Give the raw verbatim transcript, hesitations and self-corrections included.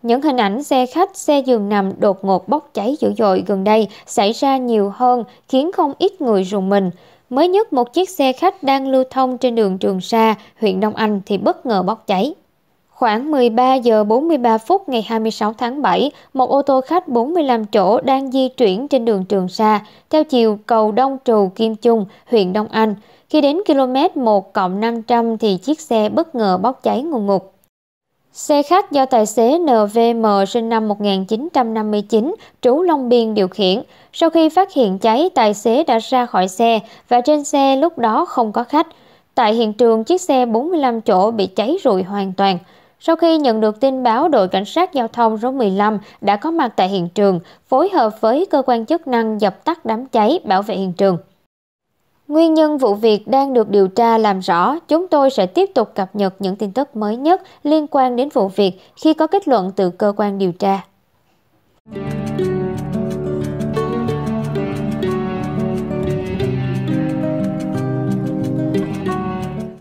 Những hình ảnh xe khách, xe giường nằm đột ngột bốc cháy dữ dội gần đây xảy ra nhiều hơn, khiến không ít người rùng mình. Mới nhất, một chiếc xe khách đang lưu thông trên đường Trường Sa, huyện Đông Anh thì bất ngờ bốc cháy. Khoảng mười ba giờ bốn mươi ba phút ngày hai mươi sáu tháng bảy, một ô tô khách bốn mươi lăm chỗ đang di chuyển trên đường Trường Sa theo chiều cầu Đông Trù - Kim Trung, huyện Đông Anh. Khi đến km một cộng năm trăm thì chiếc xe bất ngờ bốc cháy ngùn ngụt. Xe khách do tài xế en vê em sinh năm một nghìn chín trăm năm mươi chín, trú Long Biên điều khiển. Sau khi phát hiện cháy, tài xế đã ra khỏi xe và trên xe lúc đó không có khách. Tại hiện trường, chiếc xe bốn mươi lăm chỗ bị cháy rụi hoàn toàn. Sau khi nhận được tin báo, đội cảnh sát giao thông số mười lăm đã có mặt tại hiện trường, phối hợp với cơ quan chức năng dập tắt đám cháy, bảo vệ hiện trường. Nguyên nhân vụ việc đang được điều tra làm rõ. Chúng tôi sẽ tiếp tục cập nhật những tin tức mới nhất liên quan đến vụ việc khi có kết luận từ cơ quan điều tra.